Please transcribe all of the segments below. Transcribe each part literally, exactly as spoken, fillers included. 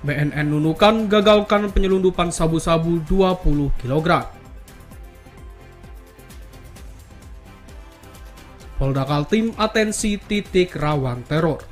B N N Nunukan gagalkan penyelundupan sabu-sabu dua puluh kilogram. Polda Kaltim atensi titik rawan teror.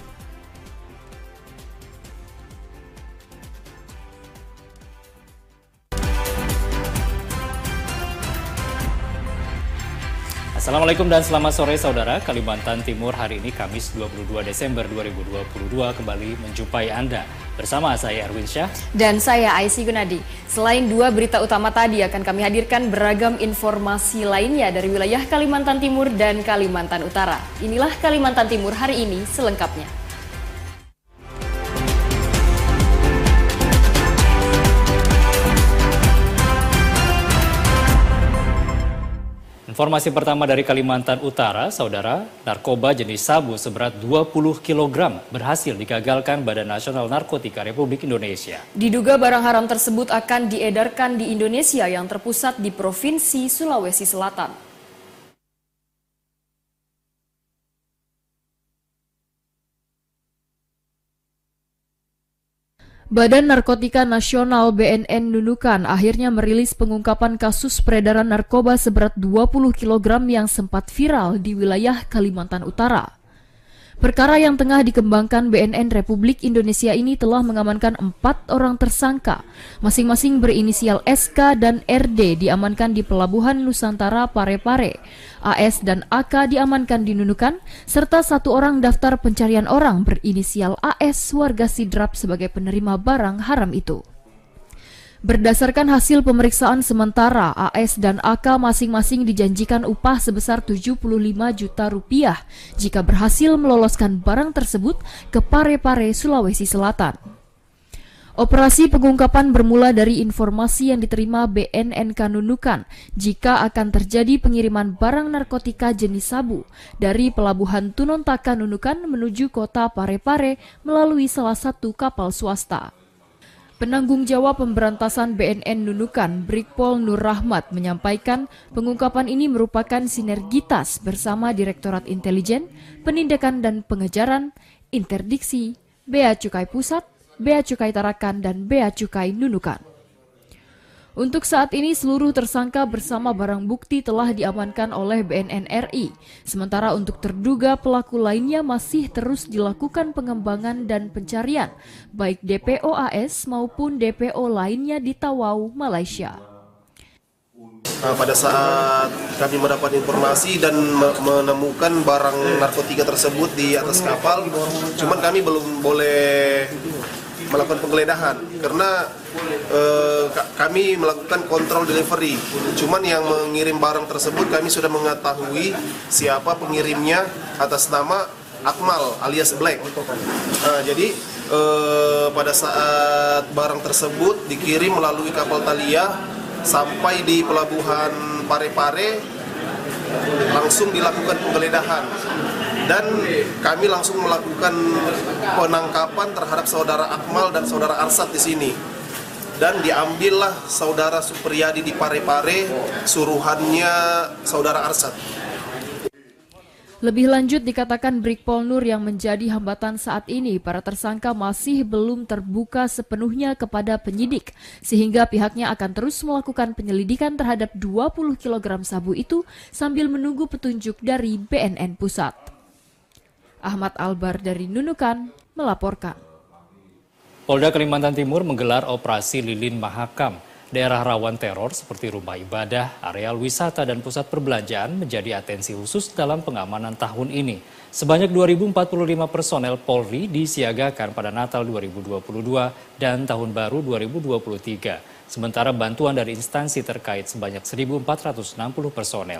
Assalamualaikum dan selamat sore saudara. Kalimantan Timur hari ini Kamis dua puluh dua Desember dua ribu dua puluh dua kembali menjumpai Anda. Bersama saya Erwin Syah. Dan saya Aisy Gunadi. Selain dua berita utama tadi akan kami hadirkan beragam informasi lainnya dari wilayah Kalimantan Timur dan Kalimantan Utara. Inilah Kalimantan Timur hari ini selengkapnya. Informasi pertama dari Kalimantan Utara, saudara, narkoba jenis sabu seberat dua puluh kilogram berhasil digagalkan Badan Nasional Narkotika Republik Indonesia. Diduga barang haram tersebut akan diedarkan di Indonesia yang terpusat di Provinsi Sulawesi Selatan. Badan Narkotika Nasional B N N Nunukan akhirnya merilis pengungkapan kasus peredaran narkoba seberat dua puluh kilogram yang sempat viral di wilayah Kalimantan Utara. Perkara yang tengah dikembangkan B N N Republik Indonesia ini telah mengamankan empat orang tersangka, masing-masing berinisial S K dan R D diamankan di Pelabuhan Nusantara Parepare, A S dan A K diamankan di Nunukan, serta satu orang daftar pencarian orang berinisial A S warga Sidrap sebagai penerima barang haram itu. Berdasarkan hasil pemeriksaan sementara, A S dan A K masing-masing dijanjikan upah sebesar tujuh puluh lima juta rupiah jika berhasil meloloskan barang tersebut ke Parepare, Sulawesi Selatan. Operasi pengungkapan bermula dari informasi yang diterima B N N K Nunukan jika akan terjadi pengiriman barang narkotika jenis sabu dari Pelabuhan Tunontaka Nunukan menuju kota Parepare melalui salah satu kapal swasta. Penanggung jawab pemberantasan B N N Nunukan, Brigpol Nur Rahmat, menyampaikan pengungkapan ini merupakan sinergitas bersama Direktorat Intelijen, Penindakan dan Pengejaran, Interdiksi, Bea Cukai Pusat, Bea Cukai Tarakan, dan Bea Cukai Nunukan. Untuk saat ini seluruh tersangka bersama barang bukti telah diamankan oleh B N N R I. Sementara untuk terduga pelaku lainnya masih terus dilakukan pengembangan dan pencarian, baik D P O A S maupun D P O lainnya di Tawau, Malaysia. Pada saat kami mendapat informasi dan menemukan barang narkotika tersebut di atas kapal, cuman kami belum boleh melakukan penggeledahan karena eh, kami melakukan kontrol delivery. Cuman yang mengirim barang tersebut kami sudah mengetahui siapa pengirimnya atas nama Akmal alias Black. Nah, jadi eh, pada saat barang tersebut dikirim melalui kapal Thalia sampai di Pelabuhan Parepare, langsung dilakukan penggeledahan. Dan kami langsung melakukan penangkapan terhadap saudara Akmal dan saudara Arsad di sini. Dan diambillah saudara Supriyadi di Parepare, suruhannya saudara Arsad. Lebih lanjut dikatakan Brigpol Nur yang menjadi hambatan saat ini, para tersangka masih belum terbuka sepenuhnya kepada penyidik, sehingga pihaknya akan terus melakukan penyelidikan terhadap dua puluh kilogram sabu itu sambil menunggu petunjuk dari B N N Pusat. Ahmad Albar dari Nunukan melaporkan. Polda Kalimantan Timur menggelar operasi Lilin Mahakam. Daerah rawan teror seperti rumah ibadah, areal wisata, dan pusat perbelanjaan menjadi atensi khusus dalam pengamanan tahun ini. Sebanyak dua ribu empat puluh lima personel Polri disiagakan pada Natal dua ribu dua puluh dua dan Tahun Baru dua ribu dua puluh tiga. Sementara bantuan dari instansi terkait sebanyak seribu empat ratus enam puluh personel.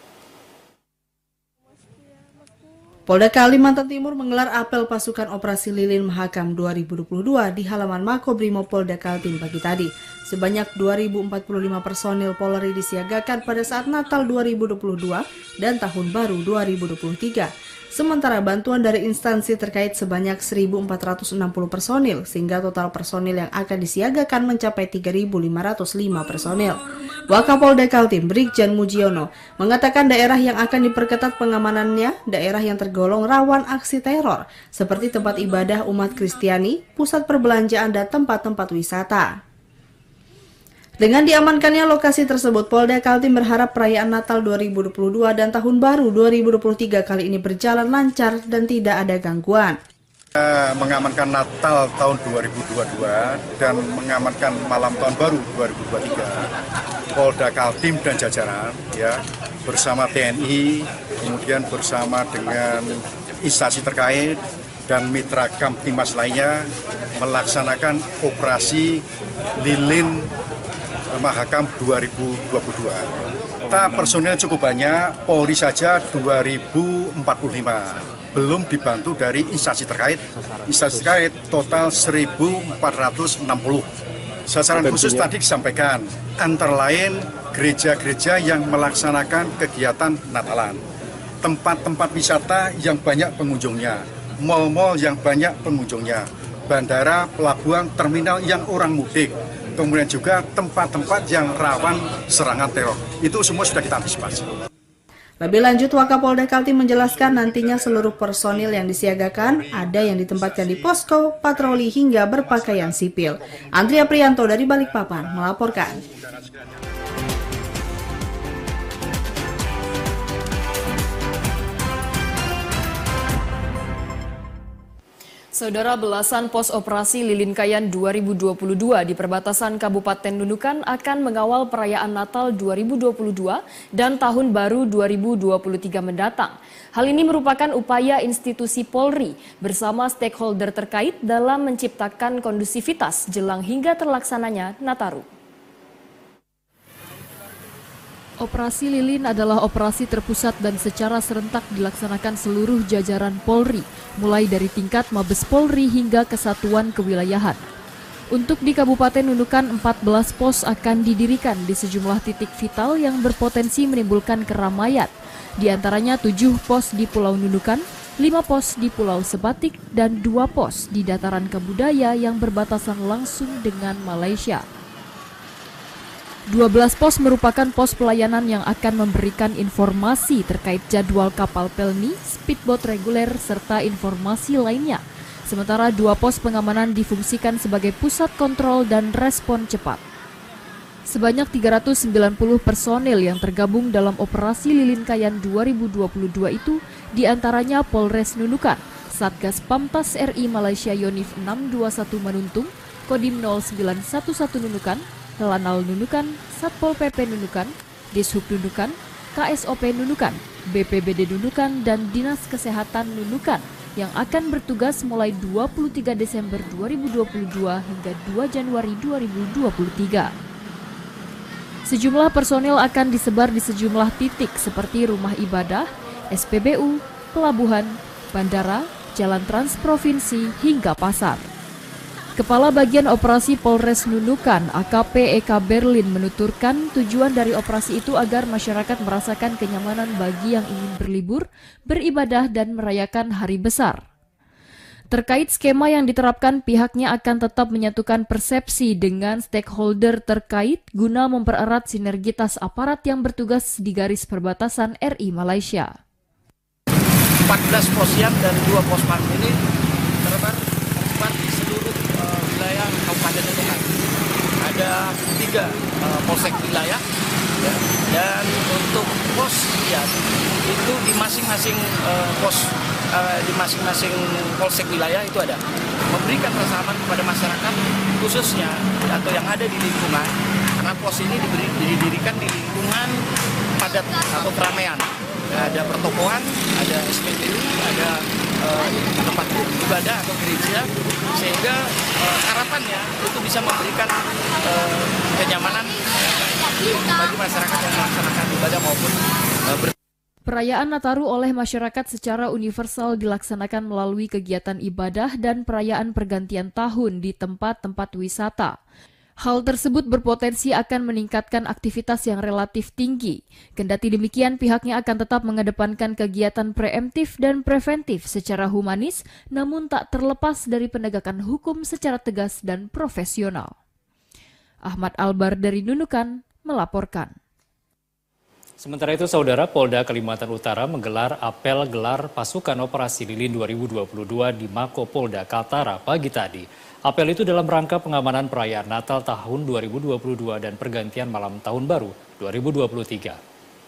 Polda Kalimantan Timur menggelar apel pasukan operasi Lilin Mahakam dua ribu dua puluh dua di halaman Makobrimob Polda Kaltim pagi tadi. Sebanyak dua ribu empat puluh lima personil Polri disiagakan pada saat Natal dua ribu dua puluh dua dan Tahun Baru dua ribu dua puluh tiga. sementara bantuan dari instansi terkait sebanyak seribu empat ratus enam puluh personil, sehingga total personil yang akan disiagakan mencapai tiga ribu lima ratus lima personil. Wakapolda Kaltim Brigjen Mujiono mengatakan daerah yang akan diperketat pengamanannya daerah yang tergolong rawan aksi teror, seperti tempat ibadah umat Kristiani, pusat perbelanjaan, dan tempat-tempat wisata. Dengan diamankannya lokasi tersebut, Polda Kaltim berharap perayaan Natal dua ribu dua puluh dua dan Tahun Baru dua ribu dua puluh tiga kali ini berjalan lancar dan tidak ada gangguan. Kita mengamankan Natal tahun dua ribu dua puluh dua dan mengamankan malam Tahun Baru dua ribu dua puluh tiga. Polda Kaltim dan jajaran ya bersama T N I, kemudian bersama dengan instansi terkait dan mitra Kamtimas lainnya melaksanakan operasi lilin Mahakam dua ribu dua puluh dua. Kita personil cukup banyak, Polri saja dua ribu empat puluh lima. Belum dibantu dari instansi terkait. Instansi terkait total seribu empat ratus enam puluh. Sasaran khusus tadi disampaikan, antara lain gereja-gereja yang melaksanakan kegiatan Natalan, tempat-tempat wisata yang banyak pengunjungnya, mal-mal yang banyak pengunjungnya, bandara, pelabuhan, terminal yang orang mudik, kemudian juga tempat-tempat yang rawan serangan teror. Itu semua sudah kita antisipasi. Lebih lanjut, Wakapolda Kaltim menjelaskan nantinya seluruh personil yang disiagakan ada yang ditempatkan di posko, patroli, hingga berpakaian sipil. Andrea Prianto dari Balikpapan melaporkan. Saudara, belasan pos operasi Lilin Kayan dua ribu dua puluh dua di perbatasan Kabupaten Nunukan akan mengawal perayaan Natal dua ribu dua puluh dua dan Tahun Baru dua ribu dua puluh tiga mendatang. Hal ini merupakan upaya institusi Polri bersama stakeholder terkait dalam menciptakan kondusivitas jelang hingga terlaksananya Nataru. Operasi Lilin adalah operasi terpusat dan secara serentak dilaksanakan seluruh jajaran Polri, mulai dari tingkat Mabes Polri hingga kesatuan kewilayahan. Untuk di Kabupaten Nunukan, empat belas pos akan didirikan di sejumlah titik vital yang berpotensi menimbulkan keramaian. Di antaranya tujuh pos di Pulau Nunukan, lima pos di Pulau Sebatik, dan dua pos di Dataran Kabudaya yang berbatasan langsung dengan Malaysia. dua belas pos merupakan pos pelayanan yang akan memberikan informasi terkait jadwal kapal pelni, speedboat reguler, serta informasi lainnya. Sementara dua pos pengamanan difungsikan sebagai pusat kontrol dan respon cepat. Sebanyak tiga ratus sembilan puluh personil yang tergabung dalam operasi Lilin Kayan dua ribu dua puluh dua itu diantaranya Polres Nunukan, Satgas Pamtas R I Malaysia Yonif enam dua satu Manuntung, Kodim nol sembilan satu satu Nunukan, Lanal Nunukan, Satpol P P Nunukan, Dishub Nunukan, K S O P Nunukan, B P B D Nunukan, dan Dinas Kesehatan Nunukan yang akan bertugas mulai dua puluh tiga Desember dua ribu dua puluh dua hingga dua Januari dua ribu dua puluh tiga. Sejumlah personil akan disebar di sejumlah titik seperti rumah ibadah, S P B U, pelabuhan, bandara, jalan trans provinsi, hingga pasar. Kepala Bagian Operasi Polres Nunukan, A K P Eka Berlin, menuturkan tujuan dari operasi itu agar masyarakat merasakan kenyamanan bagi yang ingin berlibur, beribadah, dan merayakan hari besar. Terkait skema yang diterapkan, pihaknya akan tetap menyatukan persepsi dengan stakeholder terkait guna mempererat sinergitas aparat yang bertugas di garis perbatasan R I Malaysia. empat belas pos siap dan dua pos pam ini tersebar di seluruh uh, wilayah Kabupaten Nunukan. Ada tiga uh, polsek wilayah, ya, dan untuk pos siap itu di masing-masing uh, pos uh, di masing-masing polsek wilayah itu ada memberikan rasa aman kepada masyarakat khususnya atau yang ada di lingkungan, karena pos ini diberi, didirikan di lingkungan padat atau keramaian. Ada pertokoan, ada S P B U, ada uh, tempat ibadah atau gereja, sehingga uh, harapannya itu bisa memberikan uh, kenyamanan bagi masyarakat yang melaksanakan ibadah maupun uh, ber Perayaan Nataru oleh masyarakat secara universal dilaksanakan melalui kegiatan ibadah dan perayaan pergantian tahun di tempat-tempat wisata. Hal tersebut berpotensi akan meningkatkan aktivitas yang relatif tinggi. Kendati demikian, pihaknya akan tetap mengedepankan kegiatan preemptif dan preventif secara humanis, namun tak terlepas dari penegakan hukum secara tegas dan profesional. Ahmad Albar dari Nunukan melaporkan. Sementara itu, Saudara, Polda Kalimantan Utara menggelar apel gelar pasukan operasi lilin dua ribu dua puluh dua di Mako Polda Kaltara pagi tadi. Apel itu dalam rangka pengamanan perayaan Natal tahun dua ribu dua puluh dua dan pergantian malam Tahun Baru dua ribu dua puluh tiga.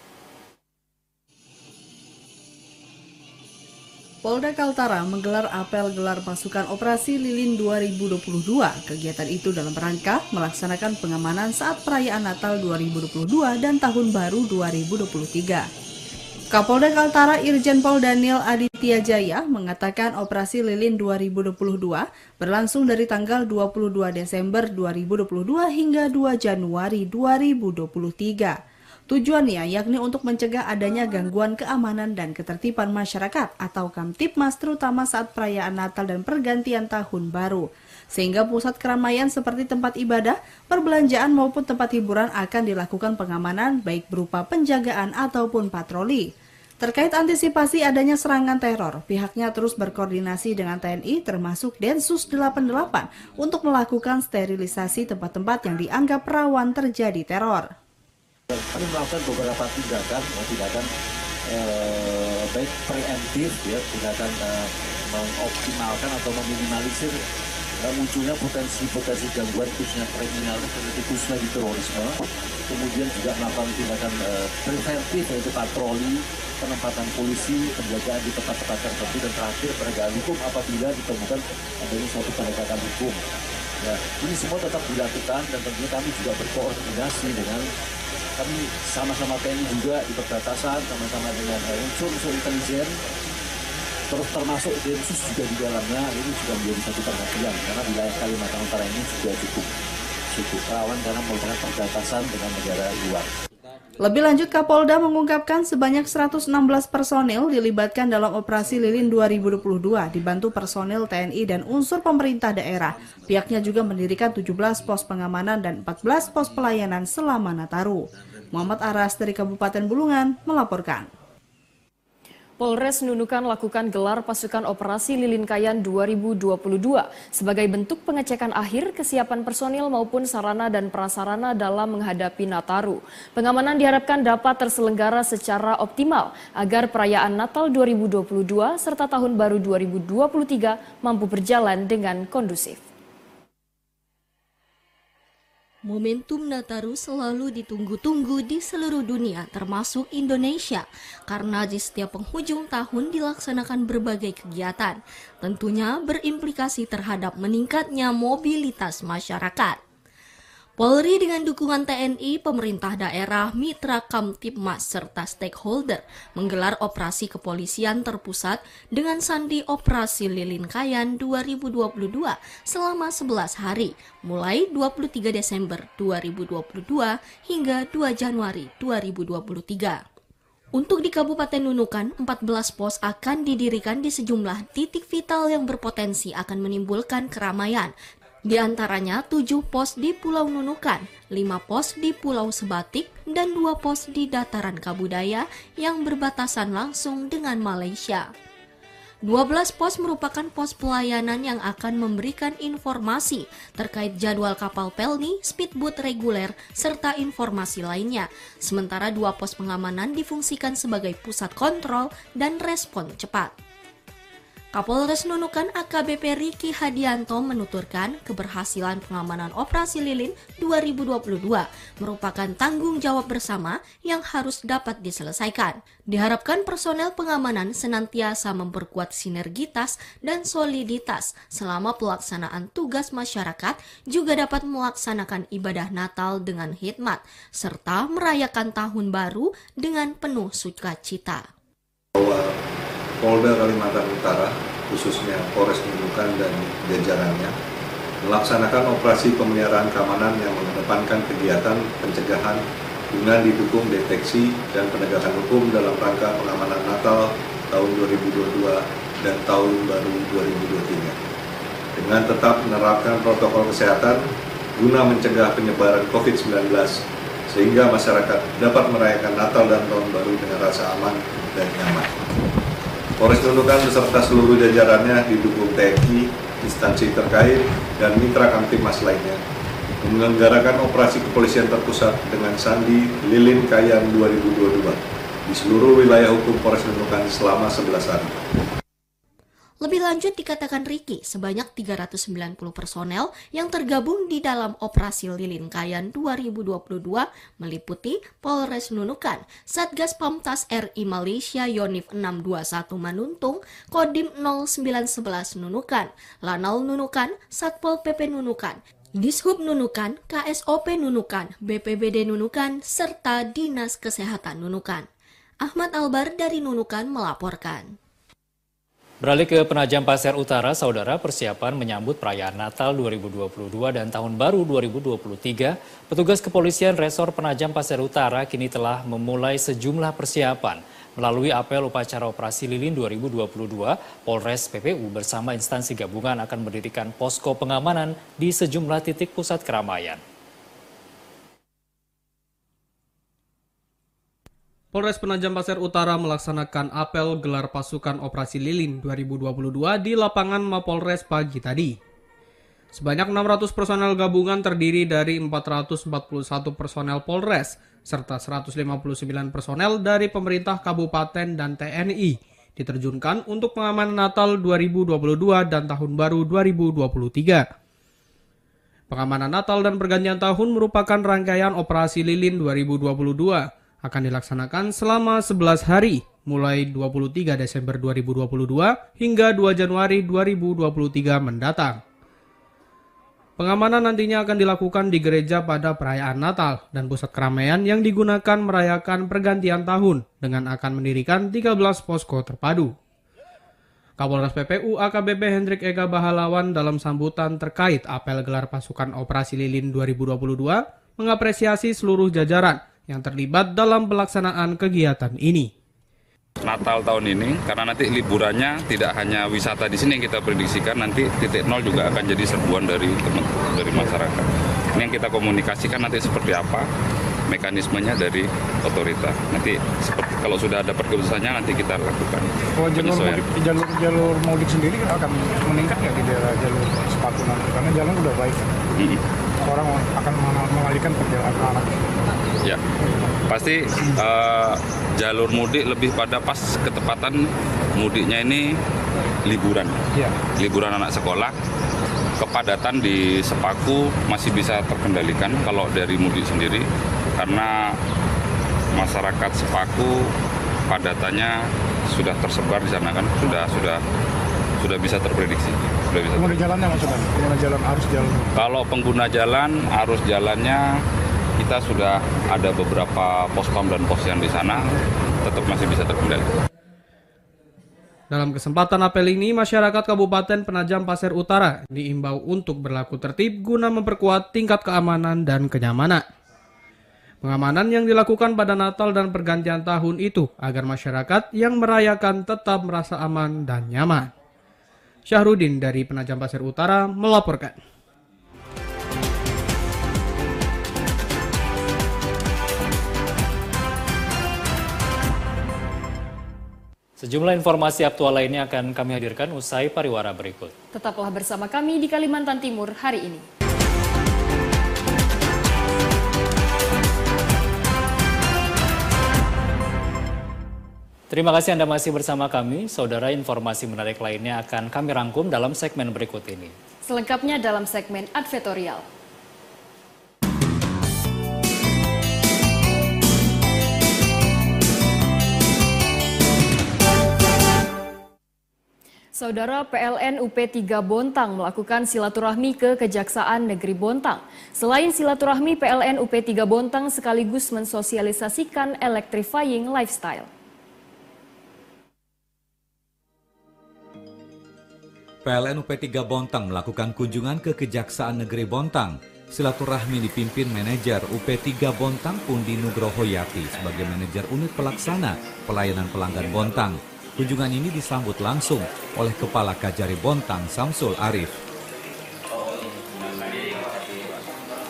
Polda Kaltara menggelar apel gelar pasukan operasi lilin dua ribu dua puluh dua. Kegiatan itu dalam rangka melaksanakan pengamanan saat perayaan Natal dua ribu dua puluh dua dan Tahun Baru dua ribu dua puluh tiga. Kapolda Kaltara Irjen Pol Daniel Aditya Jaya mengatakan operasi lilin dua ribu dua puluh dua berlangsung dari tanggal dua puluh dua Desember dua ribu dua puluh dua hingga dua Januari dua ribu dua puluh tiga. Tujuannya yakni untuk mencegah adanya gangguan keamanan dan ketertiban masyarakat atau Kamtipmas terutama saat perayaan Natal dan pergantian Tahun Baru. Sehingga pusat keramaian seperti tempat ibadah, perbelanjaan maupun tempat hiburan akan dilakukan pengamanan baik berupa penjagaan ataupun patroli. Terkait antisipasi adanya serangan teror, pihaknya terus berkoordinasi dengan T N I termasuk Densus delapan puluh delapan untuk melakukan sterilisasi tempat-tempat yang dianggap rawan terjadi teror. Kami melakukan beberapa tindakan, tindakan eh, baik preemptif, ya, tindakan eh, mengoptimalkan atau meminimalisir eh, munculnya potensi-potensi gangguan khususnya kriminal, khususnya di terorisme. Kemudian juga melakukan tindakan eh, preventif yaitu patroli, penempatan polisi, penjagaan di tempat-tempat tertentu, dan terakhir penegakan hukum apabila ditemukan adanya suatu penegakan hukum. Ya, ini semua tetap dilakukan dan tentunya kami juga berkoordinasi dengan kami sama-sama T N I juga di perbatasan, sama-sama dengan unsur-unsur intelijen, terus termasuk Densus juga di dalamnya. Ini juga menjadi satu perhatian karena wilayah Kalimantan Utara ini juga cukup cukup rawan karena merupakan perbatasan dengan negara luar. Lebih lanjut, Kapolda mengungkapkan sebanyak seratus enam belas personil dilibatkan dalam operasi lilin dua ribu dua puluh dua, dibantu personil T N I dan unsur pemerintah daerah. Pihaknya juga mendirikan tujuh belas pos pengamanan dan empat belas pos pelayanan selama Nataru. Muhammad Aras dari Kabupaten Bulungan melaporkan. Polres Nunukan lakukan gelar pasukan operasi Lilin Kayan dua ribu dua puluh dua sebagai bentuk pengecekan akhir kesiapan personil maupun sarana dan prasarana dalam menghadapi Nataru. Pengamanan diharapkan dapat terselenggara secara optimal agar perayaan Natal dua ribu dua puluh dua serta Tahun Baru dua ribu dua puluh tiga mampu berjalan dengan kondusif. Momentum Nataru selalu ditunggu-tunggu di seluruh dunia termasuk Indonesia karena di setiap penghujung tahun dilaksanakan berbagai kegiatan, tentunya berimplikasi terhadap meningkatnya mobilitas masyarakat. Polri dengan dukungan T N I, pemerintah daerah, mitra Kamtipmas, serta stakeholder menggelar operasi kepolisian terpusat dengan sandi Operasi Lilin Kayan dua ribu dua puluh dua selama sebelas hari, mulai dua puluh tiga Desember dua ribu dua puluh dua hingga dua Januari dua ribu dua puluh tiga. Untuk di Kabupaten Nunukan, empat belas pos akan didirikan di sejumlah titik vital yang berpotensi akan menimbulkan keramaian. Di antaranya tujuh pos di Pulau Nunukan, lima pos di Pulau Sebatik, dan dua pos di Dataran Kabudaya yang berbatasan langsung dengan Malaysia. dua belas pos merupakan pos pelayanan yang akan memberikan informasi terkait jadwal kapal pelni, speedboat reguler, serta informasi lainnya. Sementara dua pos pengamanan difungsikan sebagai pusat kontrol dan respon cepat. Kapolres Nunukan A K B P Riki Hadianto menuturkan keberhasilan pengamanan Operasi Lilin dua ribu dua puluh dua merupakan tanggung jawab bersama yang harus dapat diselesaikan. Diharapkan personel pengamanan senantiasa memperkuat sinergitas dan soliditas selama pelaksanaan tugas masyarakat, juga dapat melaksanakan ibadah Natal dengan hikmat, serta merayakan Tahun Baru dengan penuh sukacita. Polda Kalimantan Utara, khususnya Polres Nunukan dan jajarannya, melaksanakan operasi pemeliharaan keamanan yang mengedepankan kegiatan pencegahan guna didukung deteksi dan penegakan hukum dalam rangka pengamanan Natal tahun dua ribu dua puluh dua dan Tahun Baru dua ribu dua puluh tiga. Dengan tetap menerapkan protokol kesehatan guna mencegah penyebaran covid sembilan belas sehingga masyarakat dapat merayakan Natal dan Tahun Baru dengan rasa aman dan nyaman. Polres Nunukan beserta seluruh jajarannya didukung T N I, instansi terkait, dan mitra Kamtibmas lainnya menyelenggarakan operasi kepolisian terpusat dengan Sandi Lilin Kayan dua ribu dua puluh dua di seluruh wilayah hukum Polres Nunukan selama sebelas hari. Lebih lanjut dikatakan Riki, sebanyak tiga ratus sembilan puluh personel yang tergabung di dalam operasi Lilin Kayan dua ribu dua puluh dua meliputi Polres Nunukan, Satgas Pamtas R I Malaysia Yonif enam dua satu Manuntung, Kodim nol sembilan sebelas Nunukan, Lanal Nunukan, Satpol P P Nunukan, Dishub Nunukan, K S O P Nunukan, B P B D Nunukan, serta Dinas Kesehatan Nunukan. Ahmad Albar dari Nunukan melaporkan. Beralih ke Penajam Pasir Utara, saudara, persiapan menyambut perayaan Natal dua ribu dua puluh dua dan Tahun Baru dua ribu dua puluh tiga, petugas kepolisian Resor Penajam Pasir Utara kini telah memulai sejumlah persiapan. Melalui apel upacara operasi Lilin dua ribu dua puluh dua, Polres P P U bersama instansi gabungan akan mendirikan posko pengamanan di sejumlah titik pusat keramaian. Polres Penajam Pasir Utara melaksanakan apel gelar pasukan operasi Lilin dua ribu dua puluh dua di lapangan Mapolres pagi tadi. Sebanyak enam ratus personel gabungan terdiri dari empat ratus empat puluh satu personel Polres, serta seratus lima puluh sembilan personel dari pemerintah kabupaten dan T N I diterjunkan untuk pengamanan Natal dua ribu dua puluh dua dan Tahun Baru dua ribu dua puluh tiga. Pengamanan Natal dan Pergantian Tahun merupakan rangkaian operasi Lilin dua ribu dua puluh dua. Akan dilaksanakan selama sebelas hari, mulai dua puluh tiga Desember dua ribu dua puluh dua hingga dua Januari dua ribu dua puluh tiga mendatang. Pengamanan nantinya akan dilakukan di gereja pada perayaan Natal dan pusat keramaian yang digunakan merayakan Pergantian Tahun dengan akan mendirikan tiga belas posko terpadu. Kapolres P P U A K B P Hendrik Eka Bahalawan dalam sambutan terkait apel gelar pasukan operasi Lilin dua ribu dua puluh dua mengapresiasi seluruh jajaran yang terlibat dalam pelaksanaan kegiatan ini. Natal tahun ini, karena nanti liburannya tidak hanya wisata di sini yang kita prediksikan, nanti titik nol juga akan jadi serbuan dari dari masyarakat. Ini yang kita komunikasikan nanti seperti apa mekanismenya dari otoritas. Nanti seperti, kalau sudah ada keputusannya nanti kita lakukan. Kalau jalur mudik, jalur jalur mudik sendiri akan meningkat nggak di daerah jalur sepatu nanti? Karena jalan udah baik. Hmm. Orang akan mengalihkan perjalanan anak. Ya, pasti uh, jalur mudik lebih pada pas ketepatan mudiknya ini liburan, ya. Liburan anak sekolah, kepadatan di Sepaku masih bisa terkendalikan kalau dari mudik sendiri, karena masyarakat Sepaku padatannya sudah tersebar di sana kan, sudah sudah sudah bisa terprediksi. Sudah bisa pengguna jalannya maksudnya, pengguna jalan arus jalan. Kalau pengguna jalan arus jalannya kita sudah ada beberapa pospam dan posyan di sana, tetap masih bisa terkendali. Dalam kesempatan apel ini, masyarakat Kabupaten Penajam Pasir Utara diimbau untuk berlaku tertib guna memperkuat tingkat keamanan dan kenyamanan. Pengamanan yang dilakukan pada Natal dan Pergantian Tahun itu agar masyarakat yang merayakan tetap merasa aman dan nyaman. Syahrudin dari Penajam Pasir Utara melaporkan. Sejumlah informasi aktual lainnya akan kami hadirkan usai pariwara berikut. Tetaplah bersama kami di Kalimantan Timur hari ini. Terima kasih Anda masih bersama kami. Saudara, informasi menarik lainnya akan kami rangkum dalam segmen berikut ini. Selengkapnya dalam segmen advertorial. Saudara, P L N U P tiga Bontang melakukan silaturahmi ke Kejaksaan Negeri Bontang. Selain silaturahmi, P L N U P tiga Bontang sekaligus mensosialisasikan electrifying lifestyle. P L N U P tiga Bontang melakukan kunjungan ke Kejaksaan Negeri Bontang. Silaturahmi dipimpin manajer U P tiga Bontang Pundi Nugrohoyati sebagai manajer unit pelaksana pelayanan pelanggan Bontang. Kunjungan ini disambut langsung oleh Kepala Kajari Bontang Samsul Arif.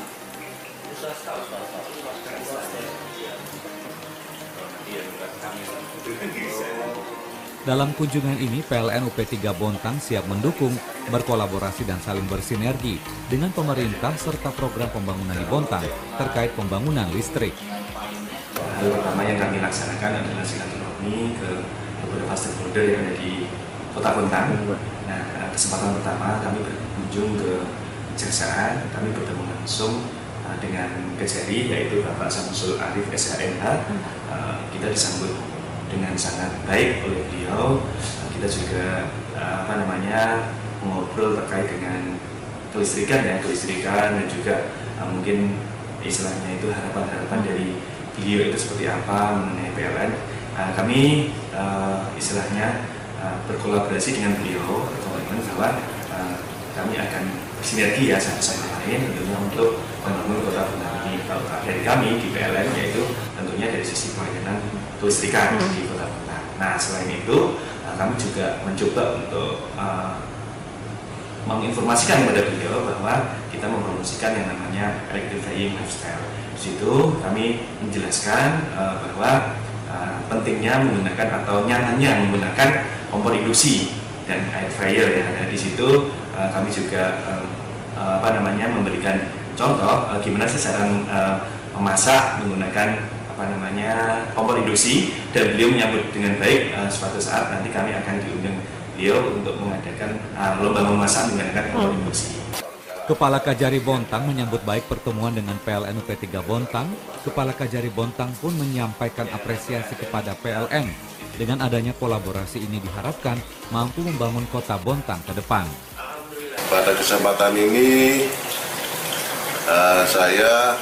Dalam kunjungan ini, P L N U P tiga Bontang siap mendukung, berkolaborasi dan saling bersinergi dengan pemerintah serta program pembangunan di Bontang terkait pembangunan listrik. Hal pertama yang kami laksanakan adalah silaturahmi ke beberapa stakeholder yang ada di Kota Bontang. Nah, kesempatan pertama kami berkunjung ke Kejaksaan, kami bertemu langsung dengan Kejari, yaitu Bapak Samsul Arif S H M H. Kita disambut dengan sangat baik oleh beliau. Kita juga apa namanya mengobrol terkait dengan kelistrikan ya, kelistrikan dan juga uh, mungkin istilahnya itu harapan-harapan dari beliau itu seperti apa mengenai P L N. Uh, kami uh, istilahnya uh, berkolaborasi dengan beliau, berkomitmen bahwa uh, kami akan bersinergi ya satu sama lain tentunya untuk membangun Kota Bontang ini. Kalau dari kami di P L N yaitu tentunya dari sisi pelayanan kelistrikan hmm. di Kota Bontang. Nah, selain itu uh, kami juga mencoba untuk uh, menginformasikan kepada beliau bahwa kita mempromosikan yang namanya electrifying lifestyle. Di situ kami menjelaskan uh, bahwa uh, pentingnya menggunakan atau nyamannya menggunakan kompor induksi dan air fryer yang ada di situ. Uh, kami juga uh, uh, apa namanya memberikan contoh uh, gimana sih cara uh, memasak menggunakan apa namanya kompor induksi, dan beliau menyambut dengan baik. Uh, suatu saat nanti kami akan diundang beliau untuk mengadakan uh, lomba memasak menggunakan kompor induksi. Kepala Kajari Bontang menyambut baik pertemuan dengan P L N U P tiga Bontang. Kepala Kajari Bontang pun menyampaikan apresiasi kepada P L N. Dengan adanya kolaborasi ini diharapkan mampu membangun kota Bontang ke depan. Pada kesempatan ini uh, saya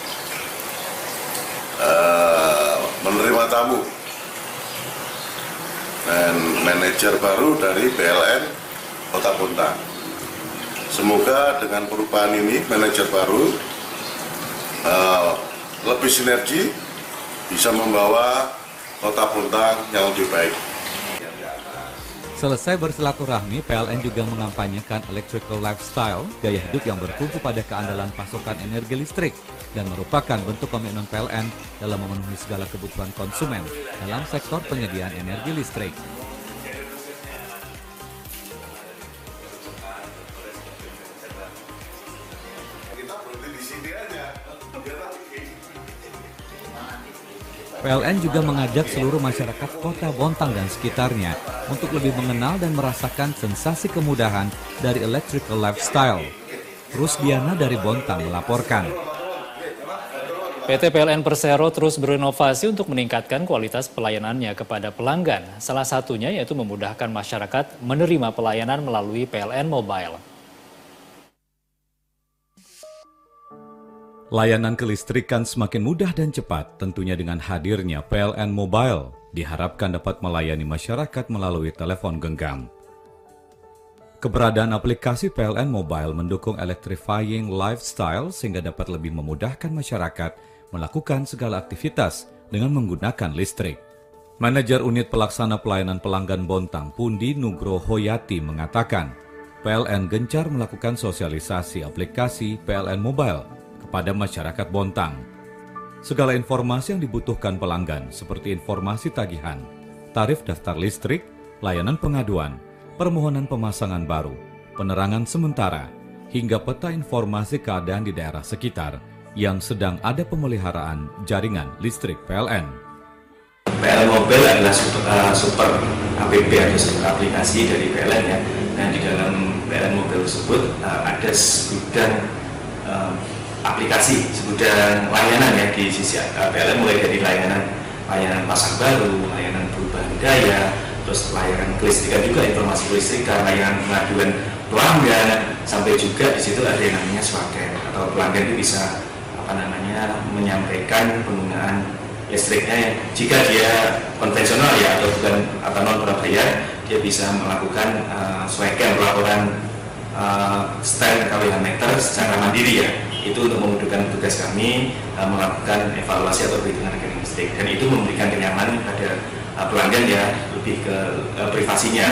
uh, menerima tamu dan manajer baru dari P L N Kota Bontang. Semoga dengan perubahan ini manajer baru uh, lebih sinergi, bisa membawa Kota Bontang yang lebih baik. Selesai bersilaturahmi, P L N juga mengampanyekan electrical lifestyle, gaya hidup yang bertumpu pada keandalan pasokan energi listrik dan merupakan bentuk komitmen P L N dalam memenuhi segala kebutuhan konsumen dalam sektor penyediaan energi listrik. P L N juga mengajak seluruh masyarakat Kota Bontang dan sekitarnya untuk lebih mengenal dan merasakan sensasi kemudahan dari electrical lifestyle. Rusdiana dari Bontang melaporkan. P T P L N Persero terus berinovasi untuk meningkatkan kualitas pelayanannya kepada pelanggan. Salah satunya yaitu memudahkan masyarakat menerima pelayanan melalui P L N Mobile. Layanan kelistrikan semakin mudah dan cepat, tentunya dengan hadirnya P L N Mobile, diharapkan dapat melayani masyarakat melalui telepon genggam. Keberadaan aplikasi P L N Mobile mendukung electrifying lifestyle sehingga dapat lebih memudahkan masyarakat melakukan segala aktivitas dengan menggunakan listrik. Manajer Unit Pelaksana Pelayanan Pelanggan Bontang, Pundi Nugrohoyati, mengatakan, P L N gencar melakukan sosialisasi aplikasi P L N Mobile pada masyarakat Bontang. Segala informasi yang dibutuhkan pelanggan seperti informasi tagihan, tarif daftar listrik, layanan pengaduan, permohonan pemasangan baru, penerangan sementara, hingga peta informasi keadaan di daerah sekitar yang sedang ada pemeliharaan jaringan listrik P L N. P L N Mobile adalah super, uh, super app atau super aplikasi dari P L N ya. Dan di dalam P L N Mobile tersebut uh, ada segudang uh, aplikasi, segudang layanan ya di sisi uh, P L N, mulai dari layanan layanan pasang baru, layanan perubahan daya, terus layanan kelistrikan juga, informasi kelistrikan, layanan pengaduan pelanggan, sampai juga di situ ada yang namanya swabcare atau pelanggan itu bisa apa namanya menyampaikan penggunaan listriknya yang jika dia konvensional ya atau bukan atau non prabayar, dia bisa melakukan uh, swabcare laporan uh, stand K W H meter secara mandiri ya. Itu untuk memudahkan tugas kami uh, melakukan evaluasi atau perhitungan rekening listrik, dan itu memberikan kenyamanan pada uh, pelanggan ya, lebih ke uh, privasinya.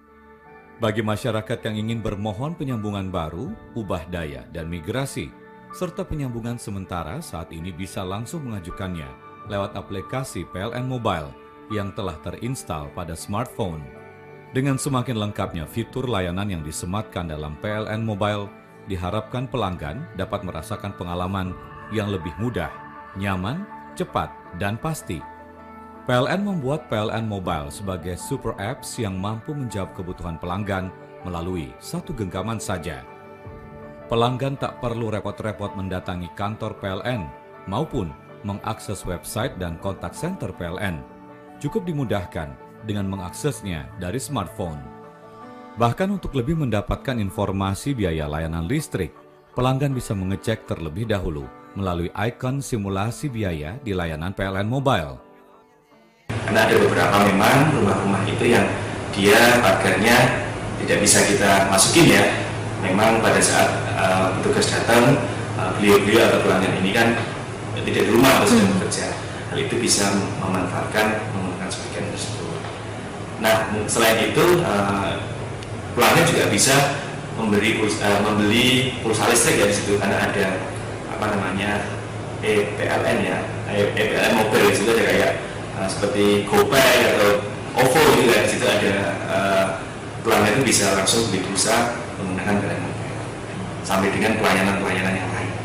Bagi masyarakat yang ingin bermohon penyambungan baru, ubah daya, dan migrasi, serta penyambungan sementara saat ini bisa langsung mengajukannya lewat aplikasi P L N Mobile yang telah terinstal pada smartphone. Dengan semakin lengkapnya fitur layanan yang disematkan dalam P L N Mobile, diharapkan pelanggan dapat merasakan pengalaman yang lebih mudah, nyaman, cepat, dan pasti. P L N membuat P L N Mobile sebagai super apps yang mampu menjawab kebutuhan pelanggan melalui satu genggaman saja. Pelanggan tak perlu repot-repot mendatangi kantor P L N maupun mengakses website dan kontak center P L N. Cukup dimudahkan dengan mengaksesnya dari smartphone. Bahkan untuk lebih mendapatkan informasi biaya layanan listrik, pelanggan bisa mengecek terlebih dahulu melalui ikon simulasi biaya di layanan P L N Mobile. Karena ada beberapa memang rumah-rumah itu yang dia pagarnya tidak bisa kita masukin ya. Memang pada saat uh, petugas datang, uh, beliau-beliau atau pelanggan ini kan tidak di rumah atau sedang bekerja. Hal itu bisa memanfaatkan menggunakan sebagian tersebut. Nah, selain itu uh, pelanggan juga bisa membeli pulsa, uh, membeli pulsa listrik ya di situ karena ada apa namanya e P L N ya, e P L N Mobile di situ ada kayak uh, seperti GoPay atau OVO gitu ya, di situ ada uh, pelanggan itu bisa langsung beli pulsa menggunakan P L N Mobile sampai dengan pelayanan-pelayanan yang lain.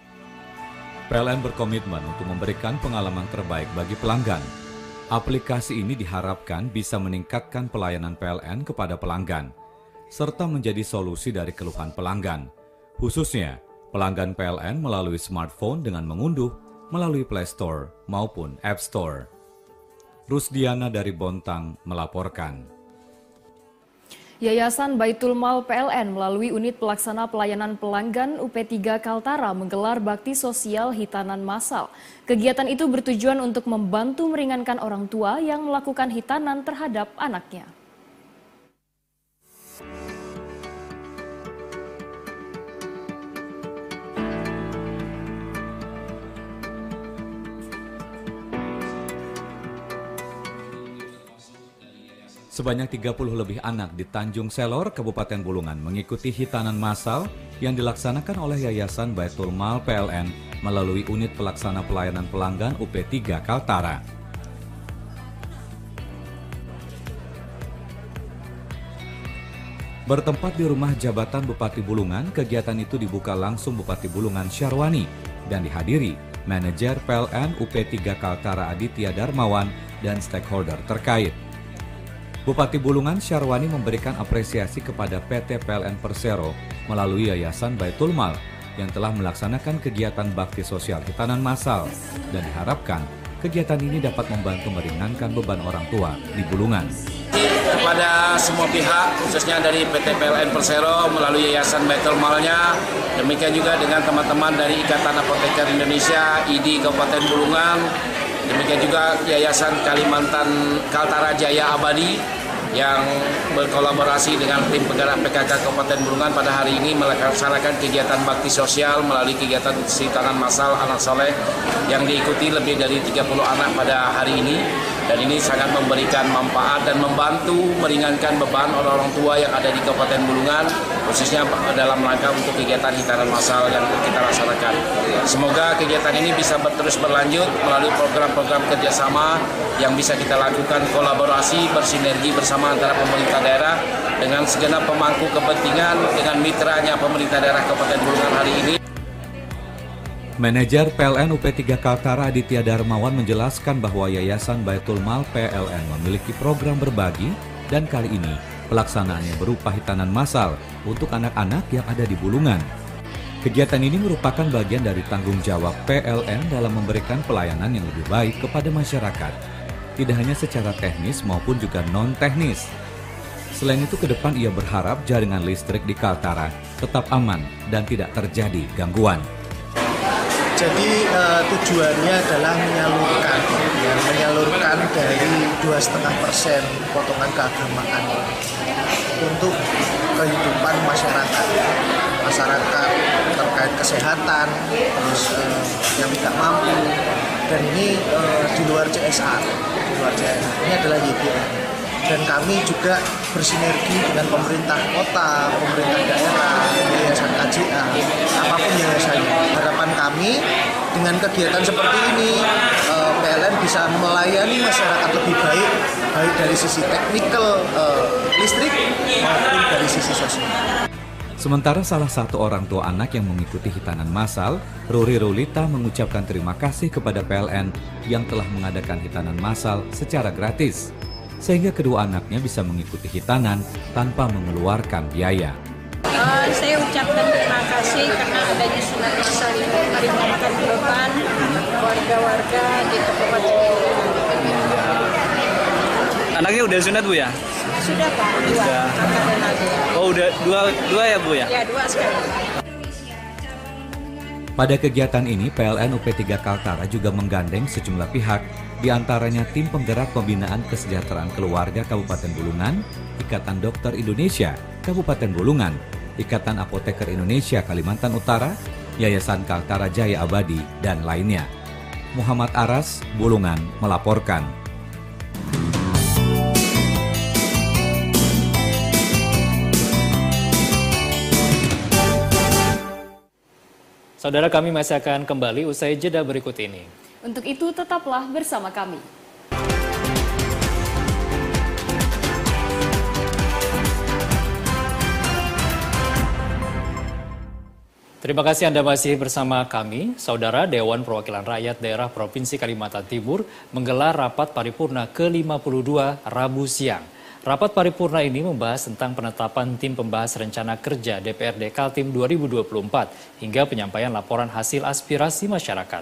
P L N berkomitmen untuk memberikan pengalaman terbaik bagi pelanggan. Aplikasi ini diharapkan bisa meningkatkan pelayanan P L N kepada pelanggan, serta menjadi solusi dari keluhan pelanggan, khususnya pelanggan P L N melalui smartphone dengan mengunduh melalui Play Store maupun App Store. Rusdiana dari Bontang melaporkan. Yayasan Baitul Mal P L N melalui unit pelaksana pelayanan pelanggan U P tiga Kaltara menggelar bakti sosial hitanan massal. Kegiatan itu bertujuan untuk membantu meringankan orang tua yang melakukan hitanan terhadap anaknya. Sebanyak tiga puluh lebih anak di Tanjung Selor, Kabupaten Bulungan mengikuti hitanan massal yang dilaksanakan oleh Yayasan Baitul Mal P L N melalui unit pelaksana pelayanan pelanggan U P tiga Kaltara. Bertempat di rumah jabatan Bupati Bulungan, kegiatan itu dibuka langsung Bupati Bulungan Syarwani dan dihadiri manajer P L N U P tiga Kaltara Aditya Darmawan dan stakeholder terkait. Bupati Bulungan Syarwani memberikan apresiasi kepada P T P L N Persero melalui Yayasan Baitul Mal yang telah melaksanakan kegiatan bakti sosial hitanan massal dan diharapkan kegiatan ini dapat membantu meringankan beban orang tua di Bulungan. Kepada semua pihak, khususnya dari P T P L N Persero melalui Yayasan Baitul Malnya, demikian juga dengan teman-teman dari Ikatan Apoteker Indonesia, I D I Kabupaten Bulungan, demikian juga Yayasan Kalimantan Kaltara Jaya Abadi yang berkolaborasi dengan tim penggerak P K K Kabupaten Bulungan pada hari ini melaksanakan kegiatan bakti sosial melalui kegiatan hitanan massal anak soleh yang diikuti lebih dari tiga puluh anak pada hari ini, dan ini sangat memberikan manfaat dan membantu meringankan beban orang-orang tua yang ada di Kabupaten Bulungan, khususnya dalam rangka untuk kegiatan hitanan massal yang kita laksanakan. Semoga kegiatan ini bisa terus berlanjut melalui program-program kerjasama yang bisa kita lakukan kolaborasi bersinergi bersama antara pemerintah daerah dengan segenap pemangku kepentingan dengan mitranya pemerintah daerah Kabupaten Bulungan hari ini. Manajer P L N U P tiga Kaltara Aditya Darmawan menjelaskan bahwa Yayasan Baitul Mal P L N memiliki program berbagi dan kali ini pelaksanaannya berupa hitanan massal untuk anak-anak yang ada di Bulungan. Kegiatan ini merupakan bagian dari tanggung jawab P L N dalam memberikan pelayanan yang lebih baik kepada masyarakat, tidak hanya secara teknis maupun juga non-teknis. Selain itu, ke depan ia berharap jaringan listrik di Kaltara tetap aman dan tidak terjadi gangguan. Jadi uh, tujuannya adalah menyalurkan, ya, menyalurkan dari dua koma lima persen potongan keagamaan untuk kehidupan masyarakat, masyarakat terkait kesehatan, terus uh, yang tidak mampu, dan ini uh, di luar C S R, di luar C S R ini adalah Y T N. Dan kami juga bersinergi dengan pemerintah kota, pemerintah daerah, yayasan K J A, apapun yayasannya. dengan kegiatan seperti ini uh, P L N bisa melayani masyarakat lebih baik, baik dari sisi teknikal uh, listrik maupun dari sisi sosial. Sementara salah satu orang tua anak yang mengikuti hitanan massal, Ruri Rulita, mengucapkan terima kasih kepada P L N yang telah mengadakan hitanan massal secara gratis, sehingga kedua anaknya bisa mengikuti hitanan tanpa mengeluarkan biaya. Uh, saya ucapkan terima kasih karena adanya sunat massal ini meringankan beban warga-warga di Kabupaten Bulungan. Anaknya udah sunat Bu ya? Sudah Pak, dua. Oh udah dua, dua ya Bu ya? Ya dua sekali. Pada kegiatan ini, P L N U P tiga Kaltara juga menggandeng sejumlah pihak, diantaranya Tim Penggerak Pembinaan Kesejahteraan Keluarga Kabupaten Bulungan, Ikatan Dokter Indonesia Kabupaten Bulungan, Ikatan Apoteker Indonesia Kalimantan Utara, Yayasan Kaltara Jaya Abadi, dan lainnya. Muhammad Aras, Bulungan, melaporkan. Saudara, kami masih akan kembali usai jeda berikut ini. Untuk itu tetaplah bersama kami. Terima kasih Anda masih bersama kami. Saudara, Dewan Perwakilan Rakyat Daerah Provinsi Kalimantan Timur menggelar rapat paripurna ke lima puluh dua Rabu siang. Rapat paripurna ini membahas tentang penetapan Tim Pembahas Rencana Kerja D P R D Kaltim dua ribu dua puluh empat hingga penyampaian laporan hasil aspirasi masyarakat.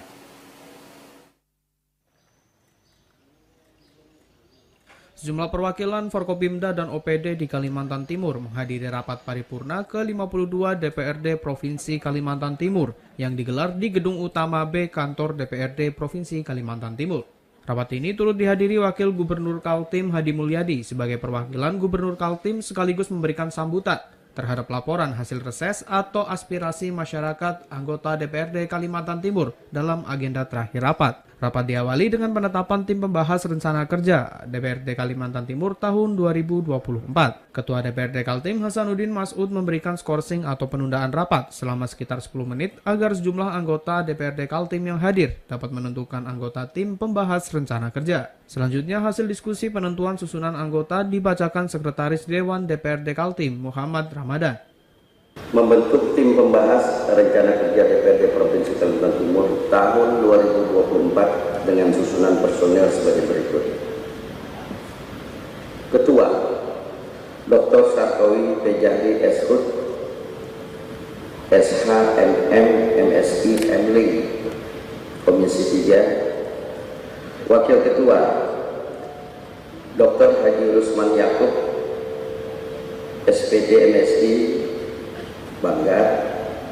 Sejumlah perwakilan Forkopimda dan O P D di Kalimantan Timur menghadiri rapat paripurna ke lima puluh dua D P R D Provinsi Kalimantan Timur yang digelar di Gedung Utama B Kantor D P R D Provinsi Kalimantan Timur. Rapat ini turut dihadiri Wakil Gubernur Kaltim Hadi Mulyadi sebagai perwakilan Gubernur Kaltim sekaligus memberikan sambutan terhadap laporan hasil reses atau aspirasi masyarakat anggota D P R D Kalimantan Timur dalam agenda terakhir rapat. Rapat diawali dengan penetapan Tim Pembahas Rencana Kerja D P R D Kalimantan Timur tahun dua ribu dua puluh empat. Ketua D P R D Kaltim Hasanuddin Mas'ud memberikan skorsing atau penundaan rapat selama sekitar sepuluh menit agar sejumlah anggota D P R D Kaltim yang hadir dapat menentukan anggota Tim Pembahas Rencana Kerja. Selanjutnya hasil diskusi penentuan susunan anggota dibacakan Sekretaris Dewan D P R D Kaltim Muhammad Ramadan. Membentuk Tim Pembahas Rencana Kerja D P R D Provinsi Kalimantan Timur tahun dua ribu dua puluh empat dengan susunan personel sebagai berikut. Ketua Doktor Sartowi Pejadi S Hud S H M M M S I M Ling Komisi tiga. Wakil Ketua Doktor Haji Rusman Yakub S P D M S I Banggar.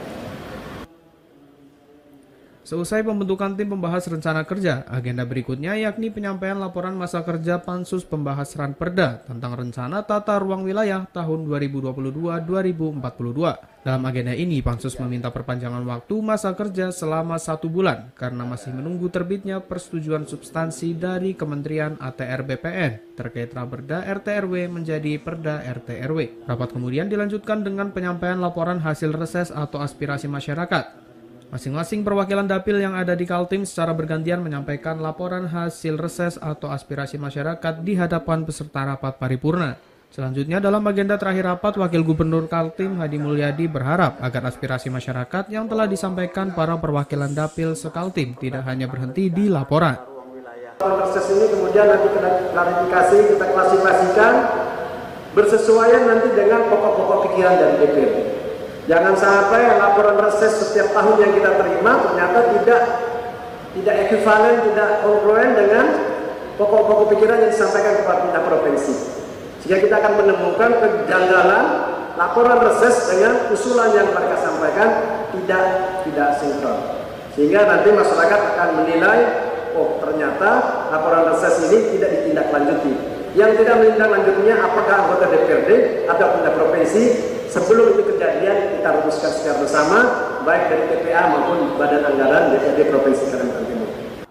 Seusai pembentukan Tim Pembahas Rencana Kerja, agenda berikutnya yakni penyampaian laporan masa kerja Pansus Pembahas Ranperda tentang Rencana Tata Ruang Wilayah tahun dua ribu dua puluh dua sampai dua ribu empat puluh dua. Dalam agenda ini, Pansus meminta perpanjangan waktu masa kerja selama satu bulan karena masih menunggu terbitnya persetujuan substansi dari Kementerian A T R B P N terkait Raperda R T R W menjadi Perda R T R W. Rapat kemudian dilanjutkan dengan penyampaian laporan hasil reses atau aspirasi masyarakat. Masing-masing perwakilan dapil yang ada di Kaltim secara bergantian menyampaikan laporan hasil reses atau aspirasi masyarakat di hadapan peserta rapat paripurna. Selanjutnya dalam agenda terakhir rapat, Wakil Gubernur Kaltim Hadi Mulyadi berharap agar aspirasi masyarakat yang telah disampaikan para perwakilan dapil se-Kaltim tidak hanya berhenti di laporan. Reses ini kemudian nanti kita klarifikasi, kita klasifikasikan bersesuaian nanti dengan pokok-pokok pikiran dari D P R D. Jangan sampai laporan reses setiap tahun yang kita terima ternyata tidak tidak ekivalen, tidak kongruen dengan pokok-pokok pikiran yang disampaikan kepada pemerintah provinsi. Sehingga kita akan menemukan kejanggalan laporan reses dengan usulan yang mereka sampaikan tidak tidak sinkron. Sehingga nanti masyarakat akan menilai, oh ternyata laporan reses ini tidak ditindaklanjuti. Yang tidak menindaklanjutinya apakah anggota D P R D atau pemerintah provinsi. Sebelum itu kejadian, kita rumuskan secara bersama, baik dari T P A maupun Badan Anggaran D P R D Provinsi Kalimantan Timur.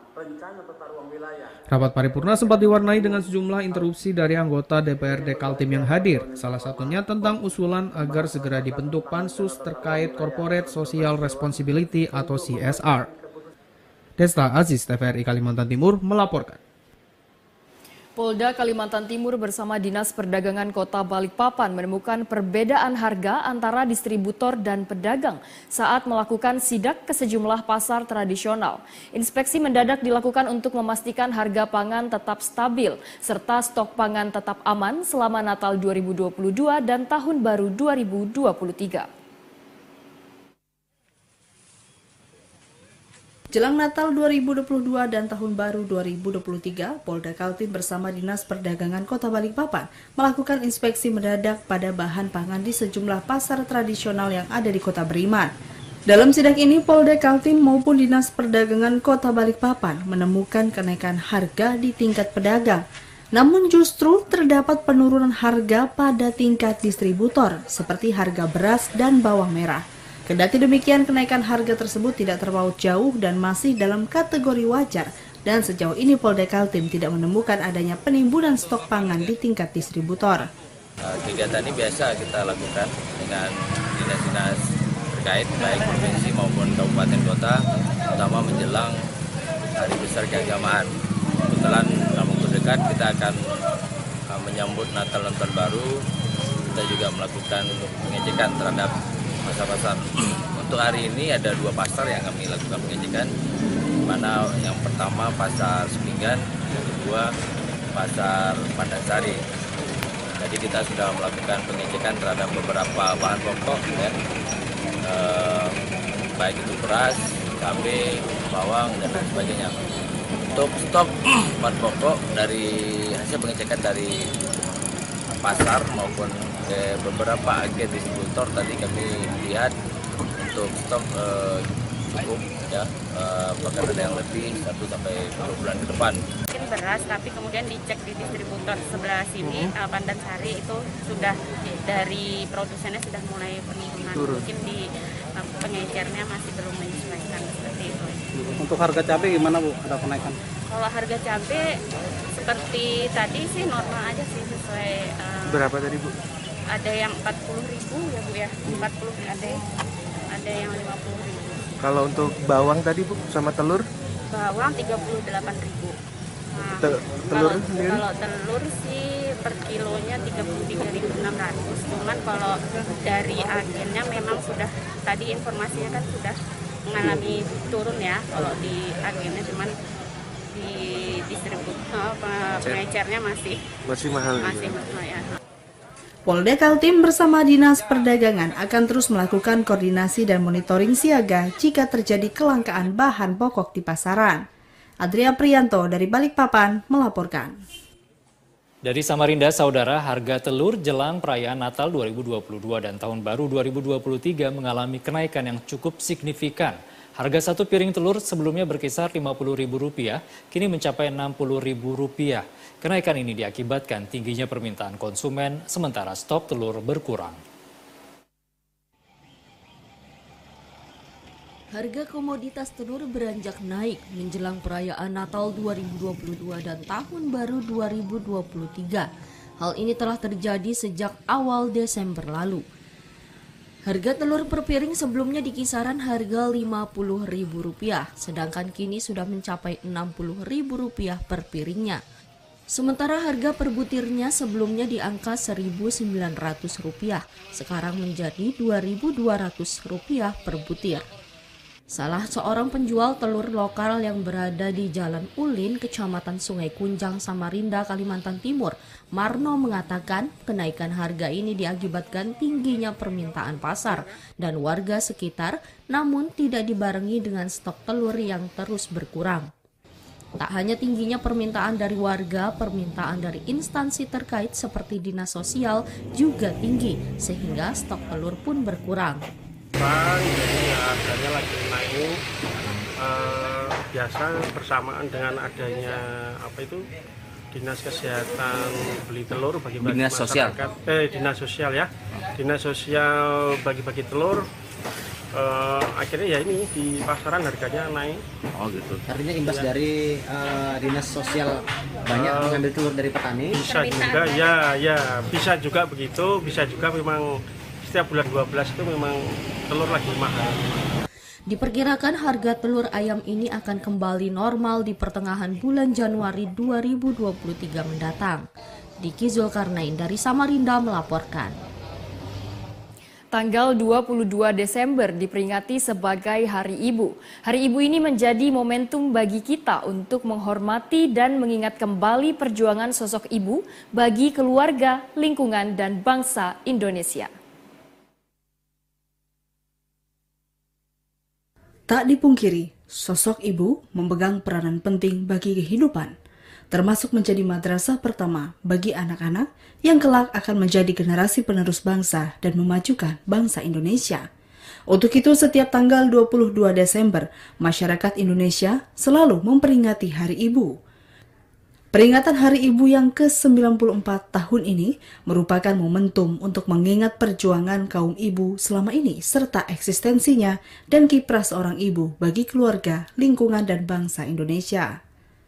Rapat paripurna sempat diwarnai dengan sejumlah interupsi dari anggota D P R D Kaltim yang hadir. Salah satunya tentang usulan agar segera dibentuk pansus terkait Corporate Social Responsibility atau C S R. Desta Aziz, T V R I Kalimantan Timur melaporkan. Polda Kalimantan Timur bersama Dinas Perdagangan Kota Balikpapan menemukan perbedaan harga antara distributor dan pedagang saat melakukan sidak ke sejumlah pasar tradisional. Inspeksi mendadak dilakukan untuk memastikan harga pangan tetap stabil serta stok pangan tetap aman selama Natal dua ribu dua puluh dua dan Tahun Baru dua ribu dua puluh tiga. Jelang Natal dua ribu dua puluh dua dan Tahun Baru dua ribu dua puluh tiga, Polda Kaltim bersama Dinas Perdagangan Kota Balikpapan melakukan inspeksi mendadak pada bahan pangan di sejumlah pasar tradisional yang ada di Kota Beriman. Dalam sidak ini, Polda Kaltim maupun Dinas Perdagangan Kota Balikpapan menemukan kenaikan harga di tingkat pedagang. Namun justru terdapat penurunan harga pada tingkat distributor seperti harga beras dan bawang merah. Kendati demikian, kenaikan harga tersebut tidak terpaut jauh dan masih dalam kategori wajar. Dan sejauh ini Polda Kaltim tidak menemukan adanya penimbunan stok pangan di tingkat distributor. Kegiatan ini biasa kita lakukan dengan dinas-dinas terkait, baik provinsi maupun kabupaten kota, terutama menjelang hari besar keagamaan. Kebetulan dalam waktu dekat kita akan menyambut Natal dan Tahun Baru. Kita juga melakukan pengecekan terhadap pasar-pasar. Untuk hari ini ada dua pasar yang kami lakukan pengecekan, mana yang pertama pasar Sepinggan, yang kedua pasar Pandansari. Jadi kita sudah melakukan pengecekan terhadap beberapa bahan pokok, ya, eh, baik itu beras, cabai, bawang dan lain sebagainya. Untuk stok bahan pokok dari hasil pengecekan dari pasar maupun ke beberapa agen distributor tadi kami lihat untuk stok eh, cukup, ya, eh, bahkan ada yang lebih satu sampai dua bulan ke depan. Mungkin beras, tapi kemudian dicek di distributor sebelah sini, hmm. uh, Pandansari itu sudah dari produsennya sudah mulai penurunan. Mungkin di uh, pengecernya masih belum menyesuaikan seperti itu. Untuk harga cabai gimana Bu? Ada kenaikan? Kalau harga cabai seperti tadi sih normal aja sih, sesuai. Uh, Berapa tadi Bu? Ada yang empat puluh ribu ya Bu ya, empat puluh ada, ada yang lima puluh ribu. Kalau untuk bawang tadi Bu sama telur? Bawang tiga puluh delapan ribu. Nah, telur kalau, kalau telur sih per kilonya tiga puluh tiga ribu enam ratus. Cuman kalau dari agennya memang sudah tadi informasinya kan sudah mengalami turun ya kalau di agennya, cuman di distributor pengecernya masih masih mahal. Masih mahal ya. Polda Kaltim bersama Dinas Perdagangan akan terus melakukan koordinasi dan monitoring siaga jika terjadi kelangkaan bahan pokok di pasaran. Adria Priyanto dari Balikpapan melaporkan. Dari Samarinda, Saudara, harga telur jelang perayaan Natal dua ribu dua puluh dua dan Tahun Baru dua ribu dua puluh tiga mengalami kenaikan yang cukup signifikan. Harga satu piring telur sebelumnya berkisar lima puluh ribu rupiah, kini mencapai enam puluh ribu rupiah. Kenaikan ini diakibatkan tingginya permintaan konsumen, sementara stok telur berkurang. Harga komoditas telur beranjak naik menjelang perayaan Natal dua ribu dua puluh dua dan Tahun Baru dua ribu dua puluh tiga. Hal ini telah terjadi sejak awal Desember lalu. Harga telur per piring sebelumnya di kisaran harga lima puluh ribu rupiah, sedangkan kini sudah mencapai enam puluh ribu rupiah per piringnya. Sementara harga per butirnya sebelumnya di angka seribu sembilan ratus rupiah, sekarang menjadi dua ribu dua ratus rupiah per butir. Salah seorang penjual telur lokal yang berada di Jalan Ulin, Kecamatan Sungai Kunjang, Samarinda, Kalimantan Timur, Marno mengatakan kenaikan harga ini diakibatkan tingginya permintaan pasar dan warga sekitar, namun tidak dibarengi dengan stok telur yang terus berkurang. Tak hanya tingginya permintaan dari warga, permintaan dari instansi terkait seperti Dinas Sosial juga tinggi, sehingga stok telur pun berkurang. Jadi harganya lagi naik, uh, biasa bersamaan dengan adanya apa itu Dinas Kesehatan beli telur bagi-bagi Dinas Sosial. Eh, Dinas Sosial ya, Dinas Sosial bagi-bagi telur. Uh, akhirnya ya ini di pasaran harganya naik. Oh gitu. Artinya imbas ya. dari uh, Dinas Sosial banyak uh, mengambil telur dari petani. Bisa juga, ya, ya, bisa juga begitu, bisa juga memang setiap bulan dua belas itu memang telur lagi mahal. Diperkirakan harga telur ayam ini akan kembali normal di pertengahan bulan Januari dua ribu dua puluh tiga mendatang. Diki Zulkarnain dari Samarinda melaporkan. Tanggal dua puluh dua Desember diperingati sebagai Hari Ibu. Hari Ibu ini menjadi momentum bagi kita untuk menghormati dan mengingat kembali perjuangan sosok ibu bagi keluarga, lingkungan, dan bangsa Indonesia. Tak dipungkiri, sosok ibu memegang peranan penting bagi kehidupan, termasuk menjadi madrasah pertama bagi anak-anak yang kelak akan menjadi generasi penerus bangsa dan memajukan bangsa Indonesia. Untuk itu, setiap tanggal dua puluh dua Desember, masyarakat Indonesia selalu memperingati Hari Ibu. Peringatan Hari Ibu yang ke sembilan puluh empat tahun ini merupakan momentum untuk mengingat perjuangan kaum ibu selama ini serta eksistensinya dan kiprah seorang ibu bagi keluarga, lingkungan, dan bangsa Indonesia.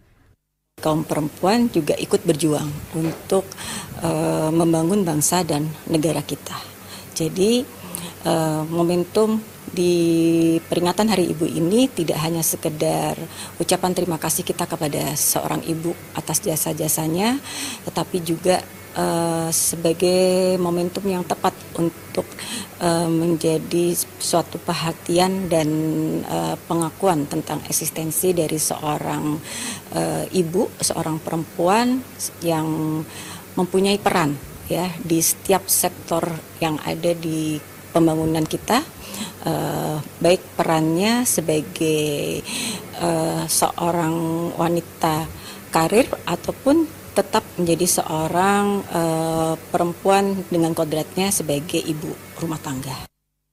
Kaum perempuan juga ikut berjuang untuk uh, membangun bangsa dan negara kita. Jadi uh, momentum di peringatan Hari Ibu ini tidak hanya sekedar ucapan terima kasih kita kepada seorang ibu atas jasa-jasanya, tetapi juga uh, sebagai momentum yang tepat untuk uh, menjadi suatu perhatian dan uh, pengakuan tentang eksistensi dari seorang uh, ibu, seorang perempuan yang mempunyai peran ya di setiap sektor yang ada di pembangunan kita. Uh, baik perannya sebagai uh, seorang wanita karir ataupun tetap menjadi seorang uh, perempuan dengan kodratnya sebagai ibu rumah tangga.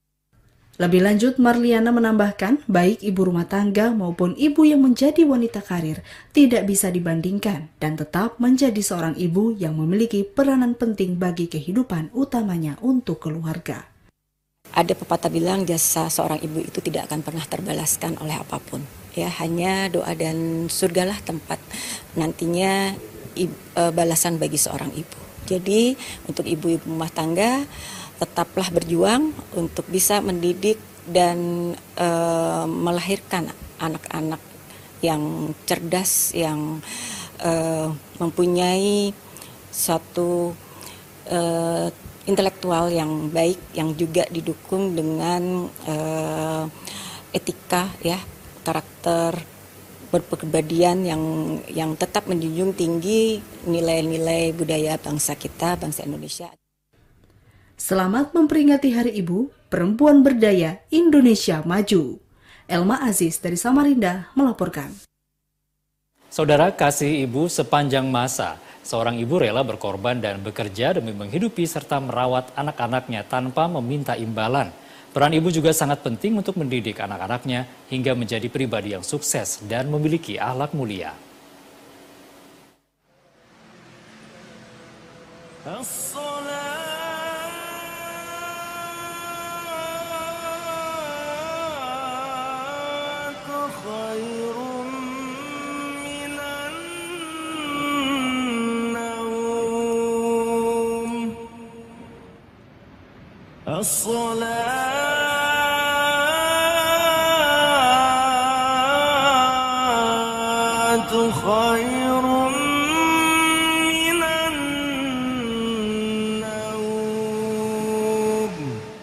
Lebih lanjut, Marliana menambahkan, baik ibu rumah tangga maupun ibu yang menjadi wanita karir tidak bisa dibandingkan dan tetap menjadi seorang ibu yang memiliki peranan penting bagi kehidupan utamanya untuk keluarga. Ada pepatah bilang jasa seorang ibu itu tidak akan pernah terbalaskan oleh apapun. Ya, hanya doa dan surgalah tempat nantinya ibu, e, balasan bagi seorang ibu. Jadi untuk ibu-ibu rumah tangga tetaplah berjuang untuk bisa mendidik dan e, melahirkan anak-anak yang cerdas, yang e, mempunyai suatu e, intelektual yang baik, yang juga didukung dengan uh, etika ya, karakter berkepribadian yang yang tetap menjunjung tinggi nilai-nilai budaya bangsa kita, bangsa Indonesia. Selamat memperingati Hari Ibu, Perempuan Berdaya Indonesia Maju. Elma Aziz dari Samarinda melaporkan. Saudara, kasih ibu sepanjang masa. Seorang ibu rela berkorban dan bekerja demi menghidupi serta merawat anak-anaknya tanpa meminta imbalan. Peran ibu juga sangat penting untuk mendidik anak-anaknya hingga menjadi pribadi yang sukses dan memiliki akhlak mulia. As-salatu khairun minan naum.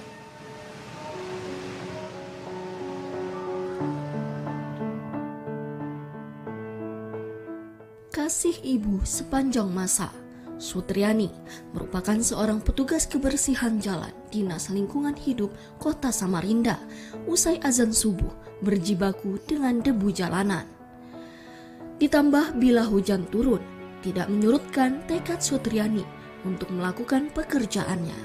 Kasih ibu sepanjang masa. Sutriani merupakan seorang petugas kebersihan jalan Dinas Lingkungan Hidup Kota Samarinda. Usai azan subuh berjibaku dengan debu jalanan. Ditambah bila hujan turun, tidak menyurutkan tekad Sutriani untuk melakukan pekerjaannya.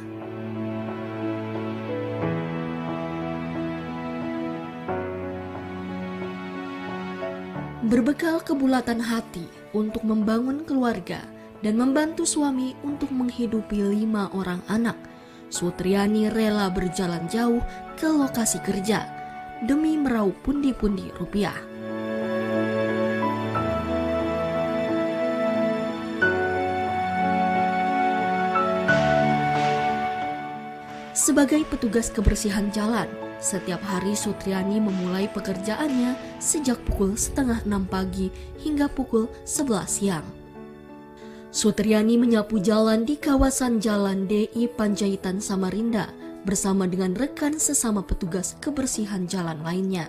Berbekal kebulatan hati untuk membangun keluarga dan membantu suami untuk menghidupi lima orang anak, Sutriani rela berjalan jauh ke lokasi kerja demi meraup pundi-pundi rupiah. Sebagai petugas kebersihan jalan, Setiap hari Sutriani memulai pekerjaannya sejak pukul setengah enam pagi hingga pukul sebelas siang. Sutriani menyapu jalan di kawasan Jalan D I Panjaitan Samarinda bersama dengan rekan sesama petugas kebersihan jalan lainnya.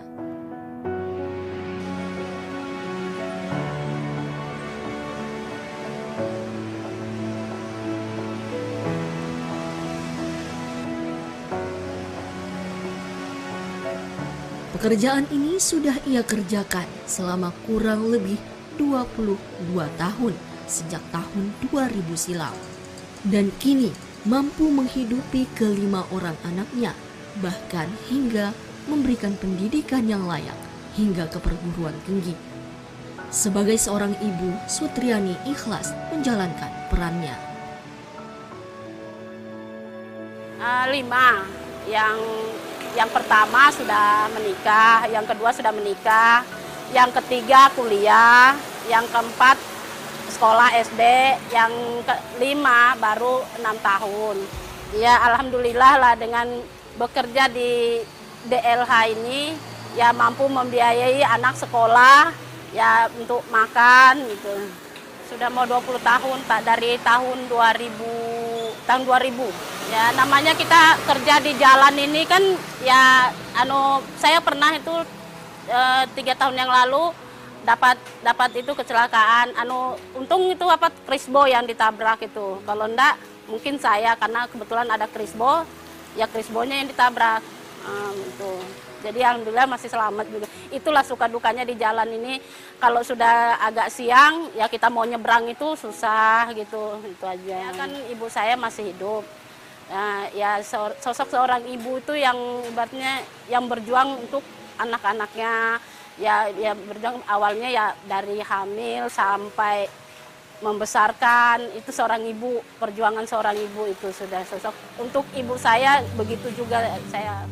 Pekerjaan ini sudah ia kerjakan selama kurang lebih dua puluh dua tahun sejak tahun dua ribu silam. Dan kini mampu menghidupi kelima orang anaknya, bahkan hingga memberikan pendidikan yang layak hingga ke perguruan tinggi. Sebagai seorang ibu, Sutriani ikhlas menjalankan perannya. Uh, lima yang Yang pertama sudah menikah, yang kedua sudah menikah, yang ketiga kuliah, yang keempat sekolah S D, yang kelima baru enam tahun. Ya alhamdulillah lah dengan bekerja di D L H ini ya mampu membiayai anak sekolah ya untuk makan gitu. Sudah mau dua puluh tahun tak dari tahun dua ribu tahun dua ribu. Ya namanya kita kerja di jalan ini kan ya anu saya pernah itu e, tiga tahun yang lalu dapat dapat itu kecelakaan anu untung itu apa krisbo yang ditabrak itu. Kalau enggak mungkin saya karena kebetulan ada krisbo ya krisbonya yang ditabrak um, itu. Jadi alhamdulillah masih selamat juga. Itulah suka dukanya di jalan ini. Kalau sudah agak siang ya kita mau nyebrang itu susah gitu. Itu aja. Ya, kan ibu saya masih hidup. Nah, ya sosok seorang ibu itu yang ibaratnya yang berjuang untuk anak-anaknya. Ya, ya berjuang awalnya ya dari hamil sampai membesarkan. Itu seorang ibu, perjuangan seorang ibu itu sudah sosok. Untuk ibu saya begitu juga saya.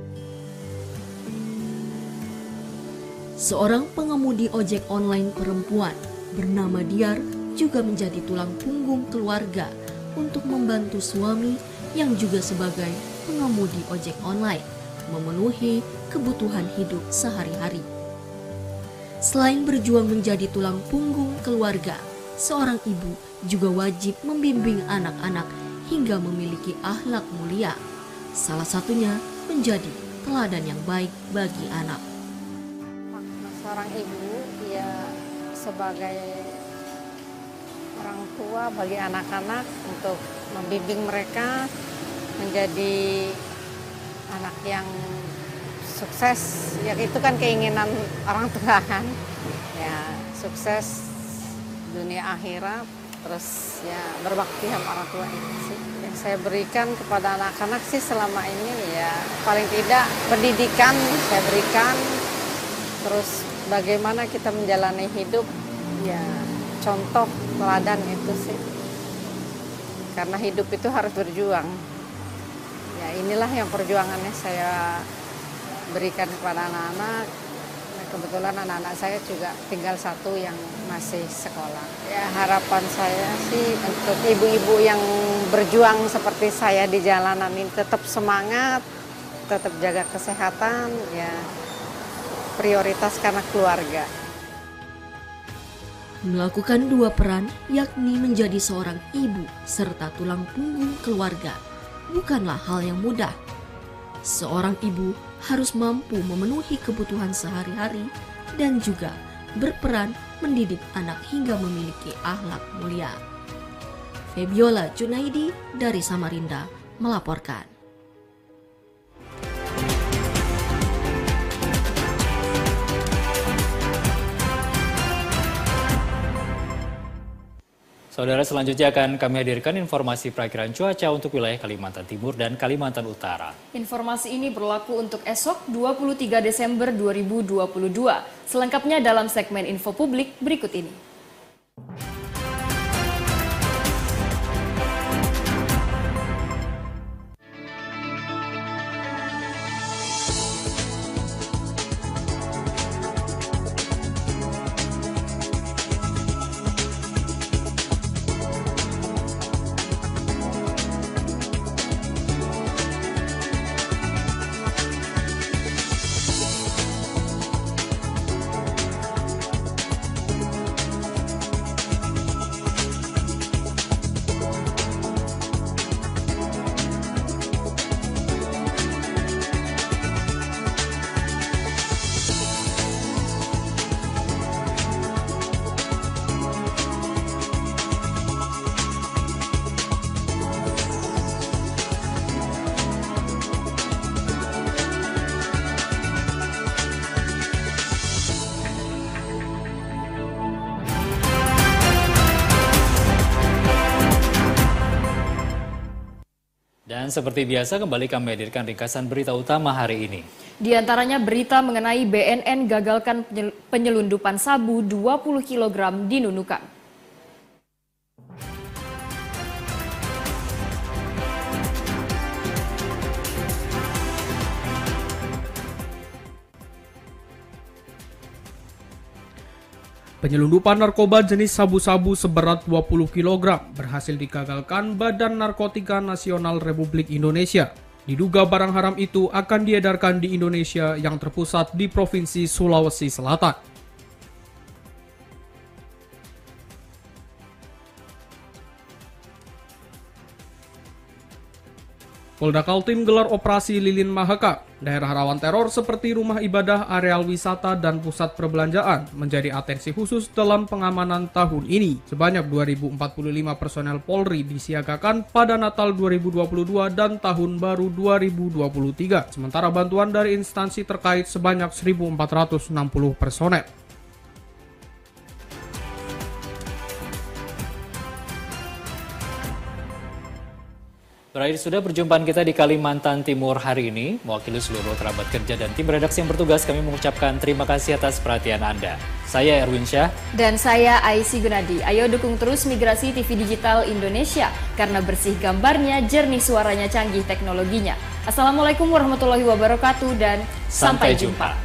Seorang pengemudi ojek online perempuan bernama Diar juga menjadi tulang punggung keluarga untuk membantu suami yang juga sebagai pengemudi ojek online memenuhi kebutuhan hidup sehari-hari. Selain berjuang menjadi tulang punggung keluarga, seorang ibu juga wajib membimbing anak-anak hingga memiliki akhlak mulia. Salah satunya menjadi teladan yang baik bagi anak. Seorang ibu ya sebagai orang tua bagi anak-anak untuk membimbing mereka menjadi anak yang sukses. Ya itu kan keinginan orang tua kan. Ya sukses dunia akhirat terus ya berbakti sama orang tua itu sih. Yang saya berikan kepada anak-anak sih selama ini ya paling tidak pendidikan saya berikan. Terus bagaimana kita menjalani hidup ya contoh teladan itu sih. Karena hidup itu harus berjuang. Ya inilah yang perjuangannya saya berikan kepada anak-anak. Nah, kebetulan anak-anak saya juga tinggal satu yang masih sekolah. Ya harapan saya sih untuk ibu-ibu yang berjuang seperti saya di jalanan ini tetap semangat, tetap jaga kesehatan, ya prioritas karena keluarga. Melakukan dua peran, yakni menjadi seorang ibu serta tulang punggung keluarga, bukanlah hal yang mudah. Seorang ibu harus mampu memenuhi kebutuhan sehari-hari dan juga berperan mendidik anak hingga memiliki akhlak mulia. Febiola Junaidi dari Samarinda melaporkan. Saudara, selanjutnya akan kami hadirkan informasi perakiraan cuaca untuk wilayah Kalimantan Timur dan Kalimantan Utara. Informasi ini berlaku untuk esok dua puluh tiga Desember dua ribu dua puluh dua. Selengkapnya dalam segmen info publik berikut ini. seperti biasa kembali kami hadirkan ringkasan berita utama hari ini. Di antaranya berita mengenai B N N gagalkan penyelundupan sabu dua puluh kilogram di Nunukan. Penyelundupan narkoba jenis sabu-sabu seberat dua puluh kilogram berhasil digagalkan Badan Narkotika Nasional Republik Indonesia. Diduga barang haram itu akan diedarkan di Indonesia yang terpusat di Provinsi Sulawesi Selatan. Polda Kaltim gelar operasi Lilin Mahakam. Daerah rawan teror seperti rumah ibadah, areal wisata, dan pusat perbelanjaan menjadi atensi khusus dalam pengamanan tahun ini. Sebanyak dua ribu empat puluh lima personel Polri disiagakan pada Natal dua ribu dua puluh dua dan Tahun Baru dua ribu dua puluh tiga. Sementara bantuan dari instansi terkait sebanyak seribu empat ratus enam puluh personel. Berakhir sudah perjumpaan kita di Kalimantan Timur hari ini. Mewakili seluruh kerabat kerja dan tim redaksi yang bertugas, kami mengucapkan terima kasih atas perhatian Anda. Saya Erwin Syah. Dan saya Aisy Gunadi. Ayo dukung terus Migrasi T V Digital Indonesia, karena bersih gambarnya, jernih suaranya, canggih teknologinya. Assalamualaikum warahmatullahi wabarakatuh dan sampai, sampai jumpa.